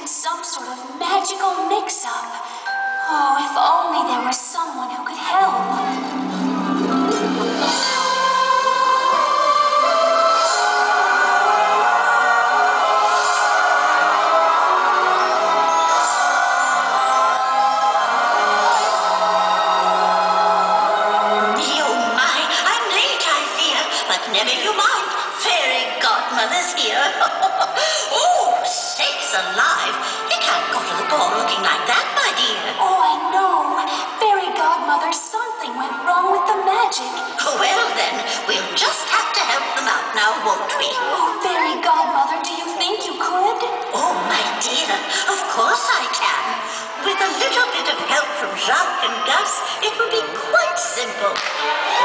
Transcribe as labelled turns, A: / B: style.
A: some sort of magical mix-up. Oh, if only there was someone who could help.
B: Never you mind, fairy godmother's here. Oh, sakes alive! You can't go to the ball looking like that, my dear.
A: Oh, I know. Fairy godmother, something went wrong with the magic.
B: Well then, we'll just have to help them out now, won't we?
A: Oh, fairy godmother, do you think you could?
B: Oh, my dear, of course I can. With a little bit of help from Jacques and Gus, it will be quite simple.